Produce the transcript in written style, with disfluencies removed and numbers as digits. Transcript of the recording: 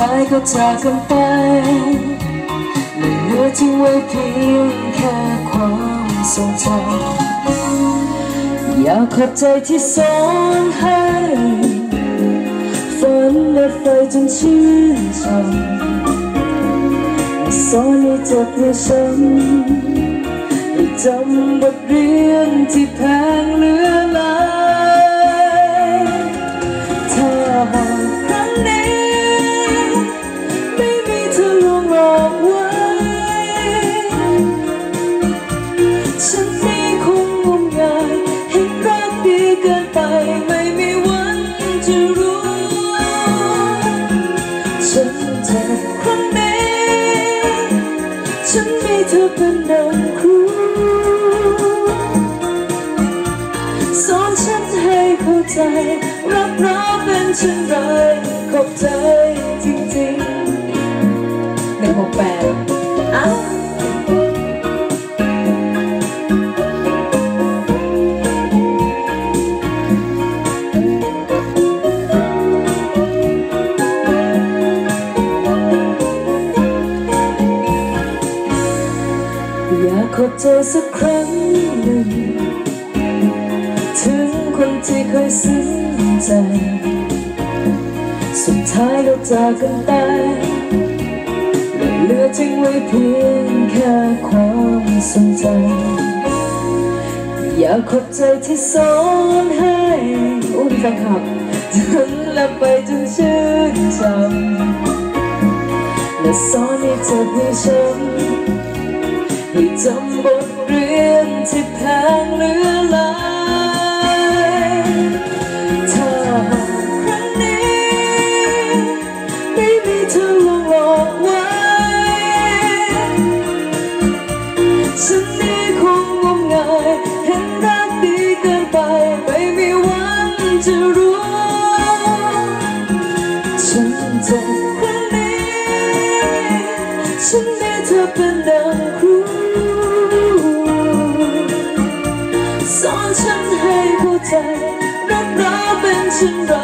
ท้ายก็จากกันไปไม่เหลือทิ้งไว้เพียงแค่ความทรงจำอยากขอบใจที่สอนให้ฝันและไฟจนชื่นชมสอนให้เจ็บให้ช้ำให้จำบทเรียนที่แพงเหลือหลายถ้าหากครั้งนี้ไม่มีเธอลวงหลอกไว้ฉันนี้คงงมงายเห็นรักดีเกินไปไม่มีวันจะรู้ฉันเจ็บครั้งนี้ฉันมีเธอเป็นดังครูสอนฉันให้เข้าใจรักเราเป็นเช่นไรขอบใจจริงๆ168อ้าวอยากขอบใจสักครั้งหนึ่งถึงคนที่เคยซึ้งใจสุดท้ายก็จากกันไปและเหลือทิ้งไว้เพียงแค่ความทรงจำอยากขอบใจที่สอนให้อุ้ยแฟนคลับจนละไปจนชื่นชมและสอนให้เจ็บให้ช้ำให้จำบทเรียนที่แพงเหลือหลายถ้าครั้งนี้ไม่มีเธอลวงหลอกไว้ฉันนี้คงงมงายเห็นรักดีเกินไปไม่มีวันจะรู้ฉันเจ็บครั้งนี้ฉันมีเธอเป็นดังครูสอนฉันให้เข้าใจรักเราเป็นเช่นไร